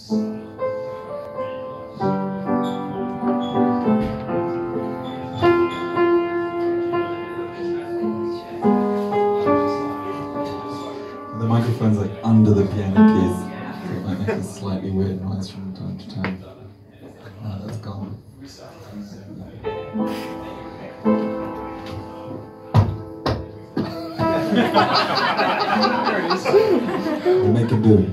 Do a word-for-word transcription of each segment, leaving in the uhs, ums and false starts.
The microphone's like under the piano keys, so it might make a slightly weird noise from time to time. Oh, that's gone. We'll make it do.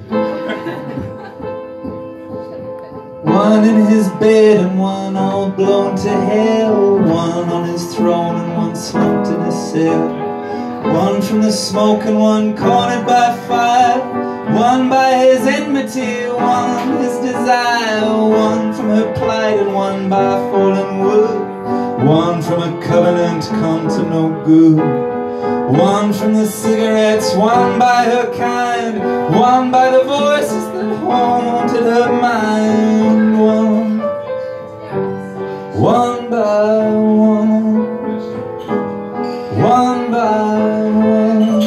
One in his bed and one all blown to hell. One on his throne and one slumped in his cell. One from the smoke and one cornered by fire. One by his enmity, one his desire. One from her plight and one by fallen wood. One from a covenant come to no good. One from the cigarettes, one by her kind. One by the voices that haunted her mind. One, one by one, one by one,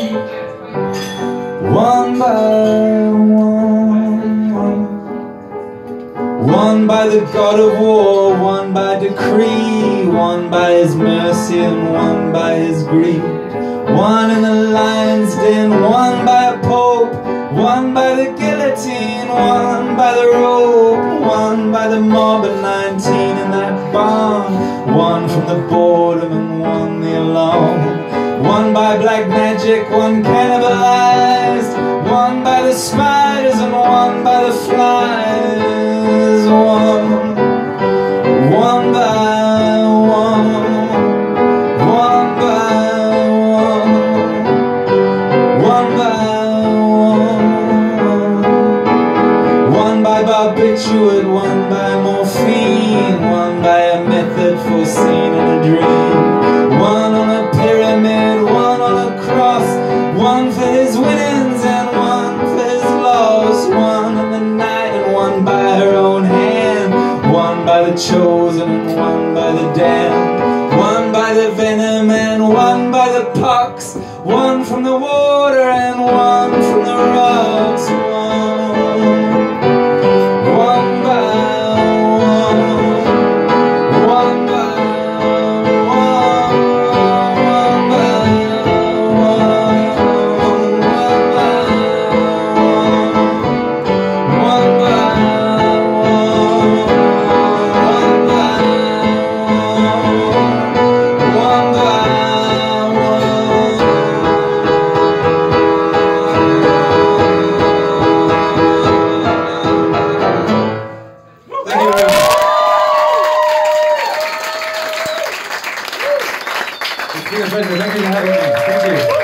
one by one. One by the God of war, one by decree. One by his mercy and one by his greed. One in the lion's den, one by a pope. One by the guillotine, one by the rope. One by the mob at nineteen in that barn. One from the boredom and one the alarm. One by black magic, one cannibalized. One by the spiders and one by the flies. One, one by one, one by one, one by one. One by barbiturate, one by morphine. One by a method foreseen in a dream. One on a pyramid, one on a cross. One for his winnings and one for his loss. One in the night and one by her own hand. One by the chosen and one by the damned. One by the venom and one by the pox. One from the water and one from the rocks. One, one by one, one by one, one by one, one by one, one by one, one by one, one by Thank you very much. It's been a pleasure. Thank you for having me. Thank you.